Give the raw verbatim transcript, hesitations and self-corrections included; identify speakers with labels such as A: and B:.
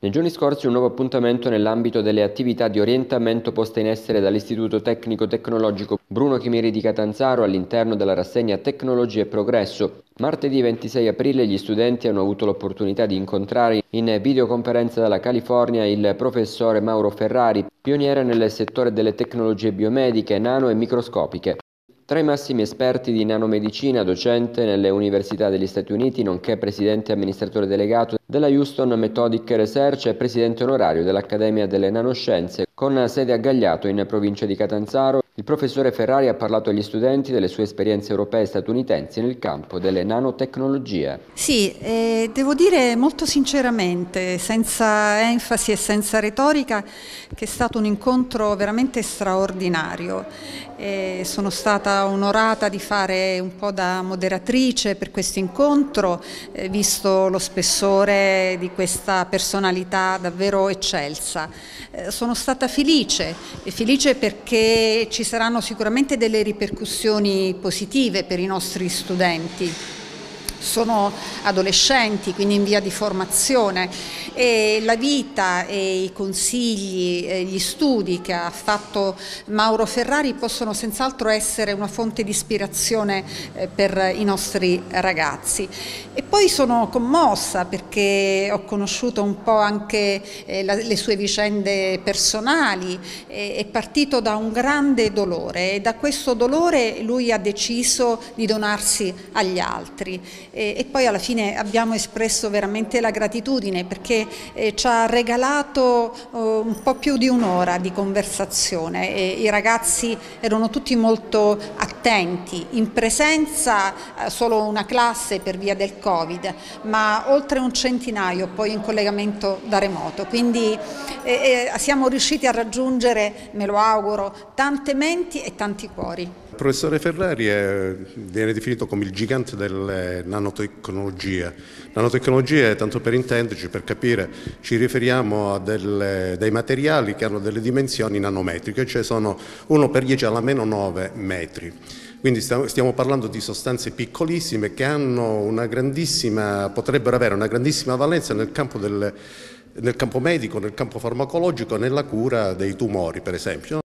A: Nei giorni scorsi un nuovo appuntamento nell'ambito delle attività di orientamento poste in essere dall'Istituto Tecnico Tecnologico Bruno Chimeri di Catanzaro all'interno della rassegna Tecnologia e Progresso. Martedì ventisei aprile gli studenti hanno avuto l'opportunità di incontrare in videoconferenza dalla California il professore Mauro Ferrari, pioniere nel settore delle tecnologie biomediche, nano e microscopiche. Tra i massimi esperti di nanomedicina, docente nelle università degli Stati Uniti, nonché presidente e amministratore delegato della Houston Methodic Research e presidente onorario dell'Accademia delle Nanoscienze, con sede a Gagliato in provincia di Catanzaro, il professore Ferrari ha parlato agli studenti delle sue esperienze europee e statunitensi nel campo delle nanotecnologie.
B: Sì, eh, devo dire molto sinceramente, senza enfasi e senza retorica, che è stato un incontro veramente straordinario. Eh, sono stata onorata di fare un po' da moderatrice per questo incontro, eh, visto lo spessore di questa personalità davvero eccelsa. Eh, sono stata felice, e felice perché ci saranno sicuramente delle ripercussioni positive per i nostri studenti. Sono adolescenti, quindi in via di formazione, e la vita e i consigli, e gli studi che ha fatto Mauro Ferrari possono senz'altro essere una fonte di ispirazione per i nostri ragazzi. E poi sono commossa perché ho conosciuto un po' anche le sue vicende personali, è partito da un grande dolore e da questo dolore lui ha deciso di donarsi agli altri. E poi alla fine abbiamo espresso veramente la gratitudine perché eh, ci ha regalato eh, un po' più di un'ora di conversazione e i ragazzi erano tutti molto attenti, in presenza eh, solo una classe per via del Covid, ma oltre un centinaio poi in collegamento da remoto, quindi eh, eh, siamo riusciti a raggiungere, me lo auguro, tante menti e tanti cuori.
C: Il professore Ferrari è, viene definito come il gigante delle nanotecnologie. Nanotecnologie, tanto per intenderci, per capire, ci riferiamo a delle, dei materiali che hanno delle dimensioni nanometriche, cioè sono uno per dieci alla meno nove metri. Quindi stiamo parlando di sostanze piccolissime che hanno una grandissima, potrebbero avere una grandissima valenza nel campo, del, nel campo medico, nel campo farmacologico, nella cura dei tumori, per esempio.